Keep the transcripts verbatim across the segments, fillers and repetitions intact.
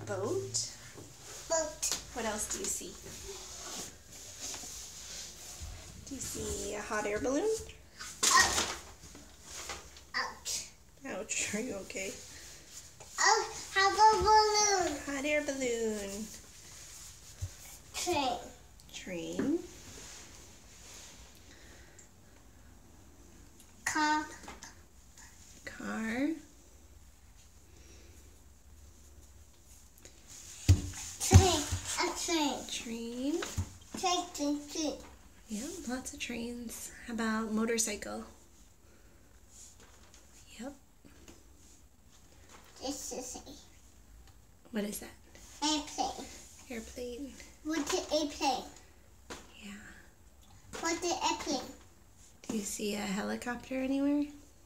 boat. Boat. What else do you see? Do you see a hot air balloon? Oh. Ouch. Ouch, are you okay? Oh, have a balloon. Hot air balloon. Train. Train. Car. Car. Train. A train. Train. Train, train, train. Yeah, lots of trains. How about motorcycle? Yep. This is a What is that? airplane. Airplane. What's an airplane? Yeah. What's an airplane? Do you see a helicopter anywhere?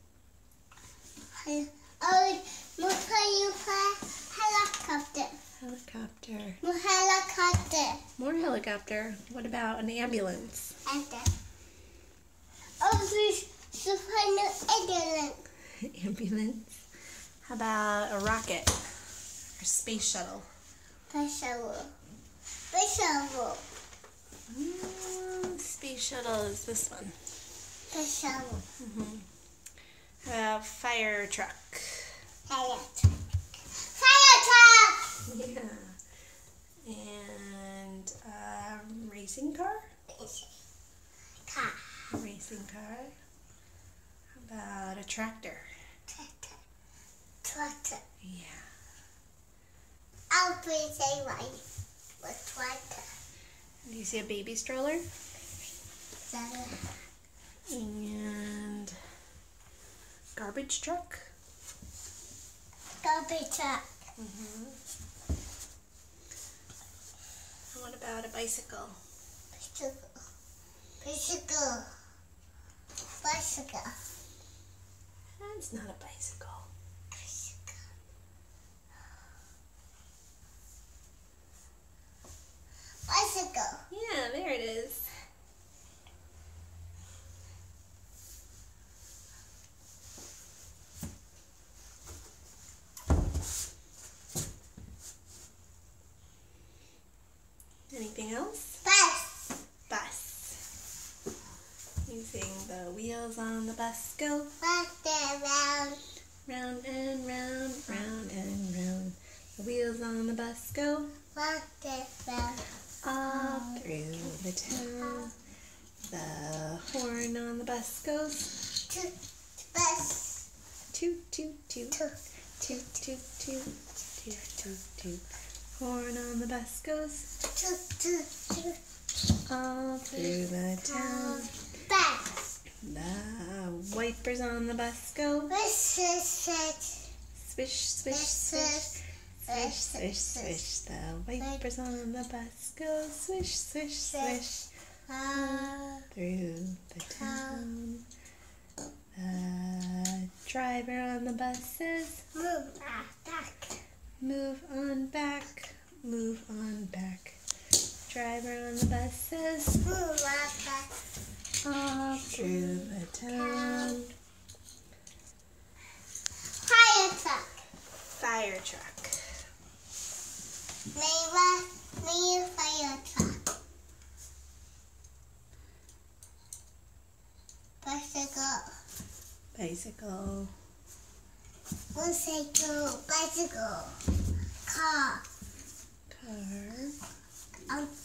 Hel- Oh, look how you play helicopter. Helicopter. More helicopter. More helicopter. What about an ambulance? And then, oh, there's super ambulance. Ambulance. How about a rocket or space shuttle? Space shuttle. Space shuttle. Mm, space shuttle is this one. Space shuttle. Mm-hmm. How about fire truck? Fire truck. Fire truck! Yeah. And a racing car? Car. A racing car. How about a tractor? Tractor. Tractor. Yeah. I'll please say right. With tractor. Do you see a baby stroller? Seven. And garbage truck? Garbage truck. Mm-hmm. What about a bicycle? Bicycle. Bicycle. Bicycle. That's not a bicycle. Bicycle. Bicycle. Yeah, there it is. Anything else? Bus. Bus. Using the wheels on the bus go Bus around. round and round, round and round. The wheels on the bus go Bus around. all through the town. The horn on the bus goes Two. Bus. toot toot toot Two. toot toot toot toot toot toot. Horn on the bus goes Two. Two. Two. all through the town. Bus. The wipers on the bus go This is it. swish swish swish. Swish, swish, swish, the wipers on the bus go swish, swish, swish, Uh, through the town. The driver on the bus says, move back. move on back, move on back. Driver on the bus says, Move back. all through the town. Fire truck. Fire truck. Maybe, maybe fire truck. Bicycle. Bicycle. Motorcycle. Bicycle. Car. Car. Um,